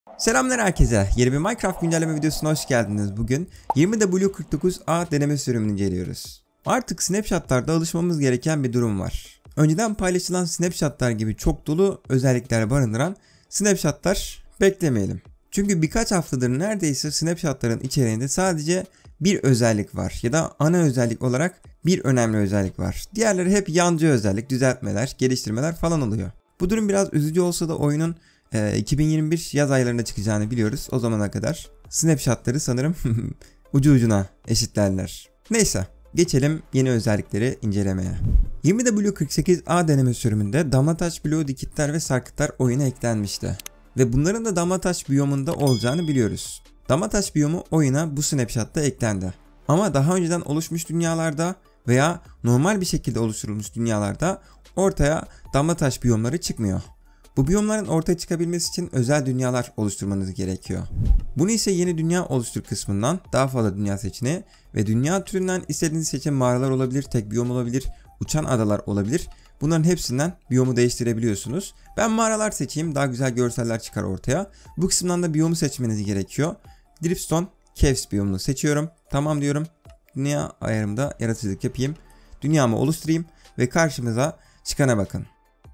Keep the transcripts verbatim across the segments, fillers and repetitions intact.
Selamlar herkese. Yeni bir Minecraft güncelleme videosuna hoş geldiniz. Bugün yirmi W kırk dokuz A deneme sürümünü inceliyoruz. Artık snapshotlarda alışmamız gereken bir durum var. Önceden paylaşılan snapshotlar gibi çok dolu özellikler barındıran snapshotlar beklemeyelim. Çünkü birkaç haftadır neredeyse snapshotların içeriğinde sadece bir özellik var ya da ana özellik olarak bir önemli özellik var. Diğerleri hep yancı özellik, düzeltmeler, geliştirmeler falan oluyor. Bu durum biraz üzücü olsa da oyunun iki bin yirmi bir yaz aylarında çıkacağını biliyoruz. O zamana kadar snapshotları sanırım ucu ucuna eşitlerler. Neyse, geçelim yeni özellikleri incelemeye. yirmi W kırk sekiz A deneme sürümünde damlataş bloğu, dikitler ve sarkıtlar oyuna eklenmişti. Ve bunların da damlataş biyomunda olacağını biliyoruz. Damlataş biyomu oyuna bu snapshotta eklendi. Ama daha önceden oluşmuş dünyalarda veya normal bir şekilde oluşturulmuş dünyalarda ortaya damlataş biyomları çıkmıyor. Bu biyomların ortaya çıkabilmesi için özel dünyalar oluşturmanız gerekiyor. Bunu ise yeni dünya oluştur kısmından daha fazla dünya seçeneği ve dünya türünden istediğiniz seçim mağaralar olabilir, tek biyom olabilir, uçan adalar olabilir. Bunların hepsinden biyomu değiştirebiliyorsunuz. Ben mağaralar seçeyim, daha güzel görseller çıkar ortaya. Bu kısımdan da biyomu seçmeniz gerekiyor. Dripstone Caves biyomunu seçiyorum. Tamam diyorum. Dünya ayarımda yaratıcılık yapayım. Dünyamı oluşturayım ve karşımıza çıkana bakın.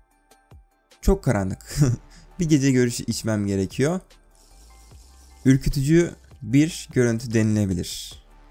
Çok karanlık. Bir gece görüşü içmem gerekiyor. Ürkütücü bir görüntü denilebilir.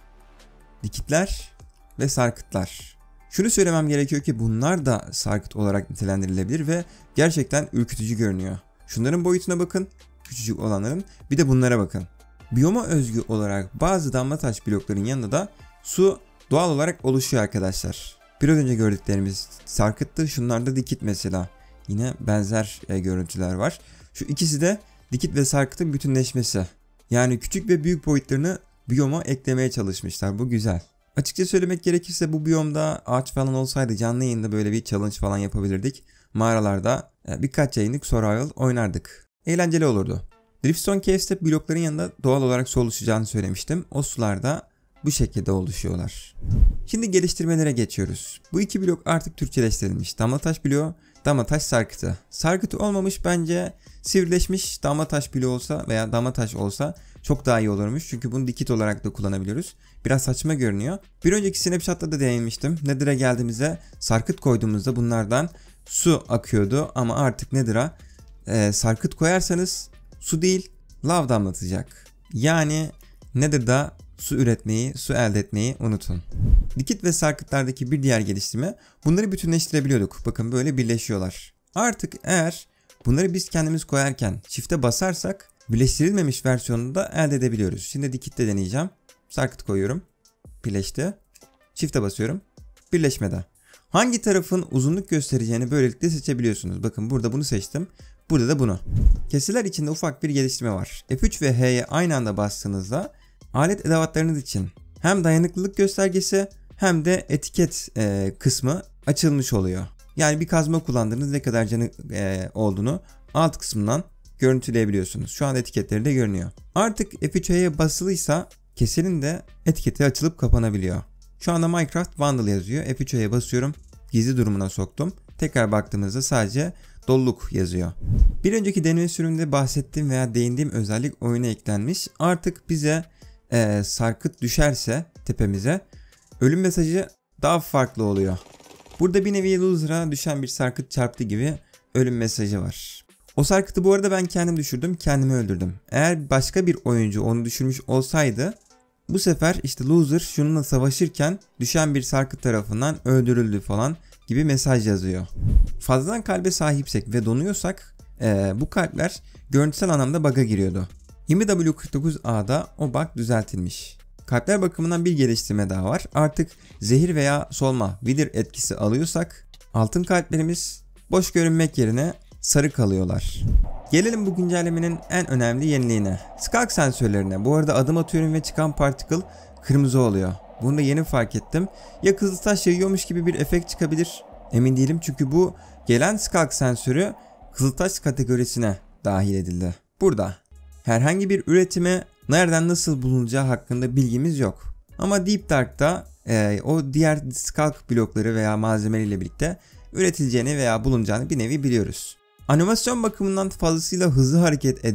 Dikitler ve sarkıtlar. Şunu söylemem gerekiyor ki bunlar da sarkıt olarak nitelendirilebilir ve gerçekten ürkütücü görünüyor. Şunların boyutuna bakın, küçücük olanların, bir de bunlara bakın. Biyoma özgü olarak bazı damlataş blokların yanında da su doğal olarak oluşuyor arkadaşlar. Biraz önce gördüklerimiz sarkıttı, şunlar da dikit mesela. Yine benzer e, görüntüler var. Şu ikisi de dikit ve sarkıtın bütünleşmesi. Yani küçük ve büyük boyutlarını biyoma eklemeye çalışmışlar. Bu güzel. Açıkça söylemek gerekirse bu biyomda ağaç falan olsaydı canlı yayında böyle bir challenge falan yapabilirdik. Mağaralarda e, birkaç yayınlık survival oynardık. Eğlenceli olurdu. Dripstone Caves'te blokların yanında doğal olarak su oluşacağını söylemiştim. O sularda bu şekilde oluşuyorlar. Şimdi geliştirmelere geçiyoruz. Bu iki blok artık Türkçeleştirilmiş. Damlataş bloğu, damlataş sarkıtı. Sarkıtı olmamış, bence sivrileşmiş damlataş bloğu olsa veya damlataş olsa çok daha iyi olurmuş. Çünkü bunu dikit olarak da kullanabiliyoruz. Biraz saçma görünüyor. Bir önceki snapshot'ta da deneyimmiştim. Nether'a geldiğimizde sarkıt koyduğumuzda bunlardan su akıyordu. Ama artık Nether'a e, sarkıt koyarsanız su değil lav damlatacak. Yani Nether'da su üretmeyi, su elde etmeyi unutun. Dikit ve sarkıtlardaki bir diğer geliştirme, bunları bütünleştirebiliyorduk. Bakın böyle birleşiyorlar. Artık eğer bunları biz kendimiz koyarken çifte basarsak birleştirilmemiş versiyonunu da elde edebiliyoruz. Şimdi dikitte deneyeceğim. Sarkıt koyuyorum. Birleşti. Çifte basıyorum. Birleşmede. Hangi tarafın uzunluk göstereceğini böylelikle seçebiliyorsunuz. Bakın burada bunu seçtim. Burada da bunu. Keseler içinde ufak bir geliştirme var. F üç ve H'ye aynı anda bastığınızda alet edevatlarınız için hem dayanıklılık göstergesi hem de etiket e, kısmı açılmış oluyor. Yani bir kazma kullandığınız ne kadar canı e, olduğunu alt kısmından görüntüleyebiliyorsunuz. Şu an etiketleri de görünüyor. Artık F üç H'ye basılıysa kesenin de etiketi açılıp kapanabiliyor. Şu anda Minecraft Vandal yazıyor. F üç H'ye basıyorum. Gizli durumuna soktum. Tekrar baktığımızda sadece doluluk yazıyor. Bir önceki deneme sürümünde bahsettiğim veya değindiğim özellik oyuna eklenmiş. Artık bize e, sarkıt düşerse tepemize ölüm mesajı daha farklı oluyor. Burada bir nevi loser'a düşen bir sarkıt çarptı gibi ölüm mesajı var. O sarkıtı bu arada ben kendim düşürdüm, kendimi öldürdüm. Eğer başka bir oyuncu onu düşürmüş olsaydı bu sefer işte loser şununla savaşırken düşen bir sarkıt tarafından öldürüldü falan gibi mesaj yazıyor. Fazladan kalbe sahipsek ve donuyorsak ee, bu kalpler görüntüsel anlamda bug'a giriyordu. yirmi W kırk dokuz A'da o bug düzeltilmiş. Kalpler bakımından bir geliştirme daha var. Artık zehir veya solma, wither etkisi alıyorsak altın kalplerimiz boş görünmek yerine sarı kalıyorlar. Gelelim bu güncellemenin en önemli yeniliğine. Skulk sensörlerine. Bu arada adım atıyorum ve çıkan particle kırmızı oluyor. Bunu da yeni fark ettim. Ya kızıltaş yayıyormuş gibi bir efekt çıkabilir. Emin değilim çünkü bu gelen Skulk sensörü kızıltaş kategorisine dahil edildi. Burada herhangi bir üretime nereden nasıl bulunacağı hakkında bilgimiz yok. Ama Deep Dark'ta e, o diğer Skulk blokları veya malzemeleriyle birlikte üretileceğini veya bulunacağını bir nevi biliyoruz. Animasyon bakımından fazlasıyla hızlı hareket ediyor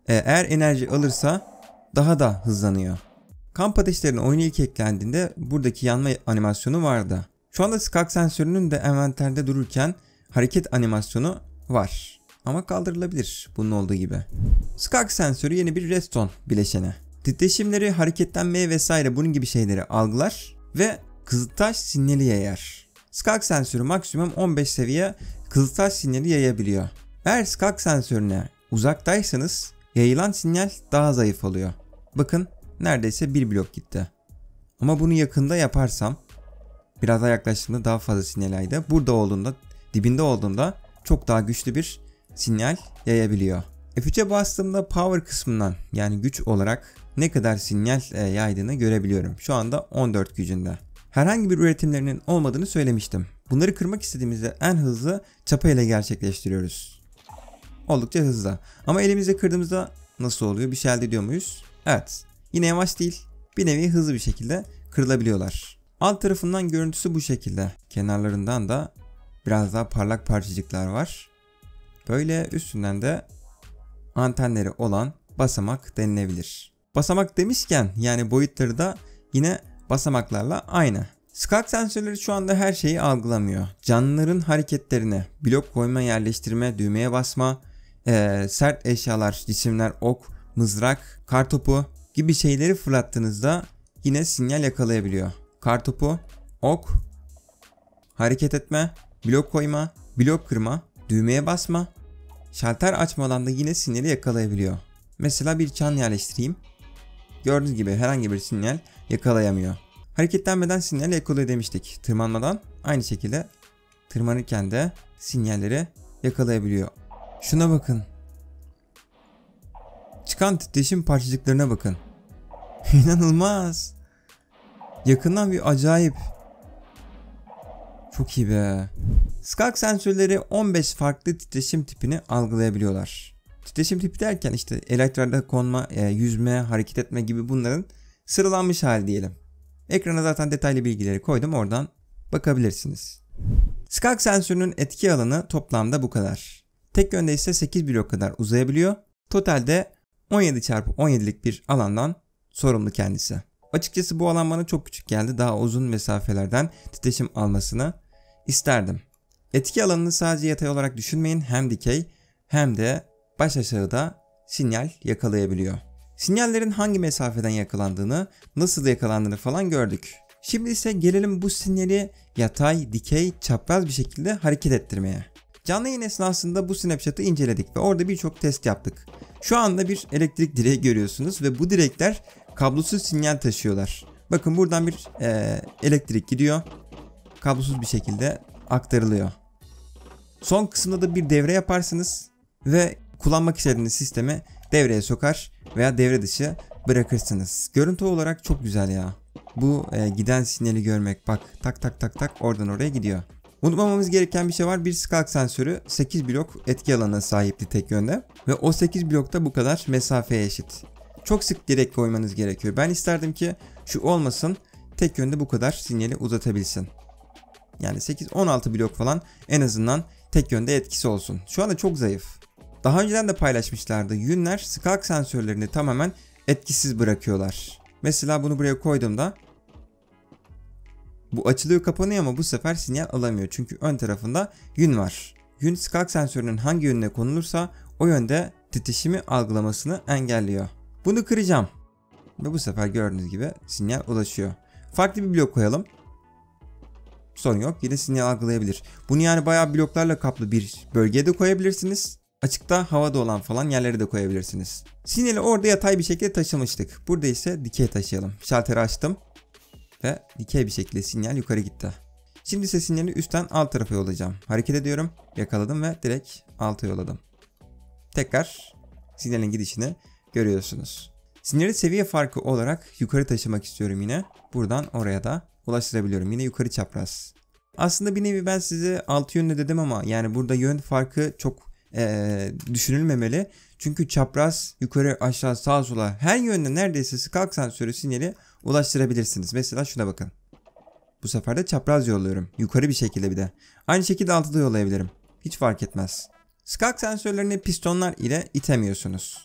e, eğer enerji alırsa daha da hızlanıyor. Kamp ateşlerinin oyuna ilk eklendiğinde buradaki yanma animasyonu vardı. Şu anda skak sensörünün de envanterde dururken hareket animasyonu var. Ama kaldırılabilir bunun olduğu gibi. Skak sensörü yeni bir redstone bileşeni. Titreşimleri, hareketlenmeye vesaire bunun gibi şeyleri algılar ve kızıltaş sinyali yayar. Skak sensörü maksimum on beş seviye kızıltaş sinyali yayabiliyor. Eğer skak sensörüne uzaktaysanız yayılan sinyal daha zayıf oluyor. Bakın neredeyse bir blok gitti. Ama bunu yakında yaparsam, biraz daha yaklaştığımda daha fazla sinyal yaydı. Burada olduğunda, dibinde olduğunda çok daha güçlü bir sinyal yayabiliyor. F üç'e bastığımda power kısmından, yani güç olarak ne kadar sinyal yaydığını görebiliyorum. Şu anda on dört gücünde. Herhangi bir üretimlerinin olmadığını söylemiştim. Bunları kırmak istediğimizde en hızlı çapa ile gerçekleştiriyoruz. Oldukça hızlı. Ama elimizde kırdığımızda nasıl oluyor? Bir şey elde ediyor muyuz? Evet. Yine yavaş değil. Bir nevi hızlı bir şekilde kırılabiliyorlar. Alt tarafından görüntüsü bu şekilde. Kenarlarından da biraz daha parlak parçacıklar var. Böyle üstünden de antenleri olan basamak denilebilir. Basamak demişken yani boyutları da yine basamaklarla aynı. Skak sensörleri şu anda her şeyi algılamıyor. Canlıların hareketlerini, blok koyma, yerleştirme, düğmeye basma, ee, sert eşyalar, cisimler, ok, mızrak, kartopu gibi şeyleri fırlattığınızda yine sinyal yakalayabiliyor. Kartopu, ok, hareket etme, blok koyma, blok kırma, düğmeye basma, şalter açmadan da yine sinyali yakalayabiliyor. Mesela bir çan yerleştireyim. Gördüğünüz gibi herhangi bir sinyal yakalayamıyor. Hareketlenmeden sinyal yakalıyor demiştik. Tırmanmadan aynı şekilde tırmanırken de sinyalleri yakalayabiliyor. Şuna bakın. Çıkan titreşim parçacıklarına bakın. İnanılmaz. Yakından bir acayip. Çok iyi be. Skak sensörleri on beş farklı titreşim tipini algılayabiliyorlar. Titreşim tipi derken işte elektroda konma, yüzme, hareket etme gibi bunların sıralanmış hali diyelim. Ekrana zaten detaylı bilgileri koydum, oradan bakabilirsiniz. Skak sensörünün etki alanı toplamda bu kadar. Tek yönde ise sekiz blok kadar uzayabiliyor. Totalde on yedi çarpı on yedilik bir alandan sorumlu kendisi. Açıkçası bu alan bana çok küçük geldi. Daha uzun mesafelerden titreşim almasını isterdim. Etki alanını sadece yatay olarak düşünmeyin. Hem dikey hem de baş aşağıda sinyal yakalayabiliyor. Sinyallerin hangi mesafeden yakalandığını, nasıl yakalandığını falan gördük. Şimdi ise gelelim bu sinyali yatay, dikey, çapraz bir şekilde hareket ettirmeye. Canlı yayın esnasında bu snapshot'ı inceledik ve orada birçok test yaptık. Şu anda bir elektrik direği görüyorsunuz ve bu direkler kablosuz sinyal taşıyorlar. Bakın buradan bir e, elektrik gidiyor. Kablosuz bir şekilde aktarılıyor. Son kısımda da bir devre yaparsınız ve kullanmak istediğiniz sistemi devreye sokar veya devre dışı bırakırsınız. Görüntü olarak çok güzel ya. Bu e, giden sinyali görmek, bak tak tak tak tak oradan oraya gidiyor. Unutmamamız gereken bir şey var. Bir skak sensörü sekiz blok etki alanına sahipti tek yönde ve o sekiz blokta bu kadar mesafeye eşit. Çok sık direk koymanız gerekiyor. Ben isterdim ki şu olmasın, tek yönde bu kadar sinyali uzatabilsin. Yani sekiz on altı blok falan en azından tek yönde etkisi olsun. Şu anda çok zayıf. Daha önceden de paylaşmışlardı. Yünler skak sensörlerini tamamen etkisiz bırakıyorlar. Mesela bunu buraya koyduğumda bu açılıyor, kapanıyor ama bu sefer sinyal alamıyor. Çünkü ön tarafında yün var. Yün skak sensörünün hangi yönüne konulursa o yönde titreşimi algılamasını engelliyor. Bunu kıracağım. Ve bu sefer gördüğünüz gibi sinyal ulaşıyor. Farklı bir blok koyalım. Sorun yok. Yine sinyal algılayabilir. Bunu yani bayağı bloklarla kaplı bir bölgeye de koyabilirsiniz. Açıkta havada olan falan yerlere de koyabilirsiniz. Sinyali orada yatay bir şekilde taşımıştık. Burada ise dikey taşıyalım. Şalteri açtım. Ve dikey bir şekilde sinyal yukarı gitti. Şimdi ise sinyali üstten alt tarafa yollayacağım. Hareket ediyorum. Yakaladım ve direkt alta yolladım. Tekrar sinyalin gidişini görüyorsunuz. Sinyali seviye farkı olarak yukarı taşımak istiyorum yine. Buradan oraya da ulaştırabiliyorum. Yine yukarı çapraz. Aslında bir nevi ben size altı yönlü dedim ama yani burada yön farkı çok ee, düşünülmemeli. Çünkü çapraz, yukarı, aşağı, sağa, sola her yönde neredeyse skak sensörü sinyali ulaştırabilirsiniz. Mesela şuna bakın. Bu sefer de çapraz yolluyorum. Yukarı bir şekilde bir de. Aynı şekilde altıda yollayabilirim. Hiç fark etmez. Skak sensörlerini pistonlar ile itemiyorsunuz.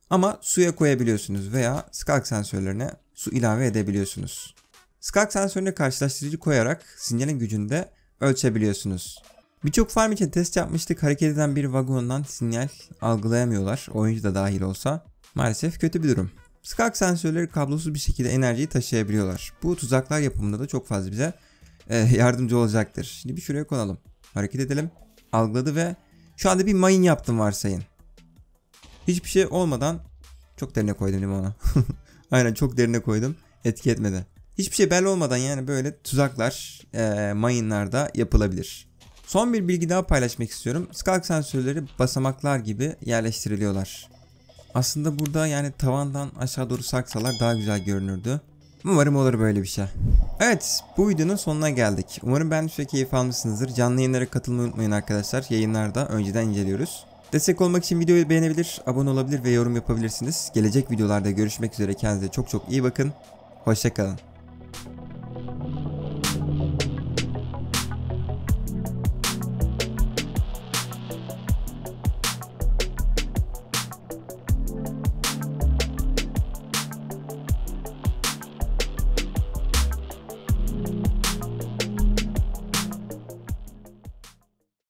Ama suya koyabiliyorsunuz veya Skulk sensörlerine su ilave edebiliyorsunuz. Skulk sensörüne karşılaştırıcı koyarak sinyalin gücünü de ölçebiliyorsunuz. Birçok farm için test yapmıştık. Hareket eden bir vagondan sinyal algılayamıyorlar. Oyuncu da dahil olsa. Maalesef kötü bir durum. Skulk sensörleri kablosuz bir şekilde enerjiyi taşıyabiliyorlar. Bu tuzaklar yapımında da çok fazla bize e, yardımcı olacaktır. Şimdi bir şuraya konalım. Hareket edelim. Algıladı ve şu anda bir mayın yaptım varsayın. Hiçbir şey olmadan çok derine koydum limonu. Aynen çok derine koydum. Etki etmedi. Hiçbir şey belli olmadan yani böyle tuzaklar, e, mayınlar da yapılabilir. Son bir bilgi daha paylaşmak istiyorum. Skulk sensörleri basamaklar gibi yerleştiriliyorlar. Aslında burada yani tavandan aşağı doğru sarksalar daha güzel görünürdü. Umarım olur böyle bir şey. Evet, bu videonun sonuna geldik. Umarım beğenmiş ve keyif almışsınızdır. Canlı yayınlara katılmayı unutmayın arkadaşlar. Yayınlarda önceden inceliyoruz. Destek olmak için videoyu beğenebilir, abone olabilir ve yorum yapabilirsiniz. Gelecek videolarda görüşmek üzere. Kendinize çok çok iyi bakın. Hoşça kalın.